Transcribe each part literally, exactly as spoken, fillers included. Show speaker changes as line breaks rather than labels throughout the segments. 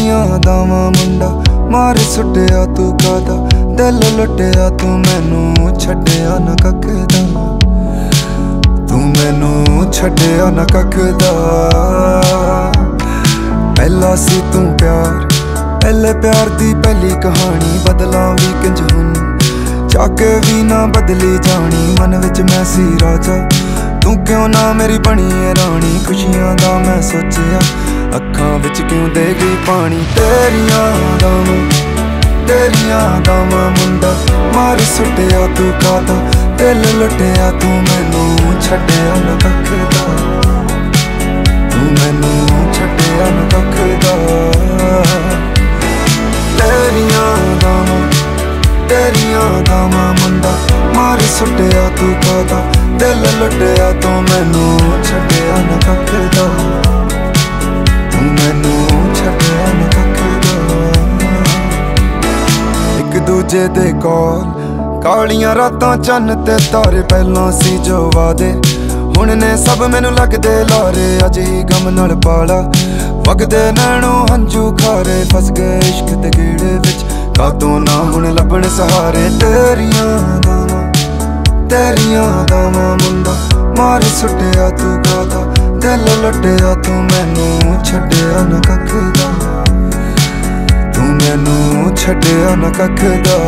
तेरियां दावां मुंडा मार सुटिया तू कादा, दिल लुटिया तू मैनू छड्डिया ना कख दा, तू मैनू छड्डिया ना कख दा। पहला सी तू प्यार, पहले प्यार दी पहली कहानी, बदला भी किंज हुन चाके भी ना बदली जानी। मन विच मैं सी राजा, तू क्यों ना मेरी बनी है रानी। खुशियां दा मैं सोचिया, अखां विच क्यों दे गई पानी। तेरियां दावां तेरियां दावां मुंडा मार सुटिया तू कादा, दिल लुटिया तू मैनू छड्डिया ना कख दा, तू मैनू छड्डिया ना कख दा। तेरियां दावां तेरियां दावां मुंडा मार सुटिया तू कादा, दिल लुटिया तू मैनू छड्डिया ना कख दा, तू मैनू छड्डिया ना कख दा। एक दूजे दे कोल कालियां रातां चन्न ते तारे, पहलां सी जो वादे हुण ने सब मैनू लगदे लारे। अज ही गम नाल पाला वगदे नैणों हंझू खारे, फस गए इश्क दे गेड़े विच कातों ना हुण लभण सहारे। तेरियां दावां तेरियां दावां मुंडा मार सुटिया तू कादा, दिल लुटिया तू मैनू छड्डिया ना कख दा, तू मैनू छड्डिया ना कख दा।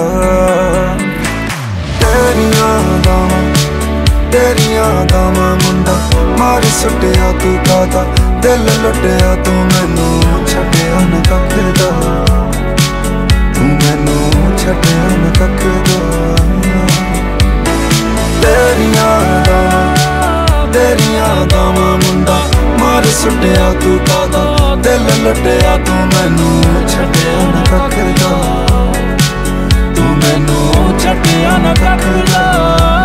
तेरियां दावां तेरियां दावां मुंडा मार सुटिया तू कादा, दिल लुटिया तू मैनू छड्डिया ना कख दा, तू मैनू छड्डिया ना कख दा। तेरियां दावां तेरियां दावां मुंडा मार सुटिया तू कादा, दिल लुटिया तू मैनू छड्डिया ना कख दा, तू मैनू छड्डिया ना कख दा।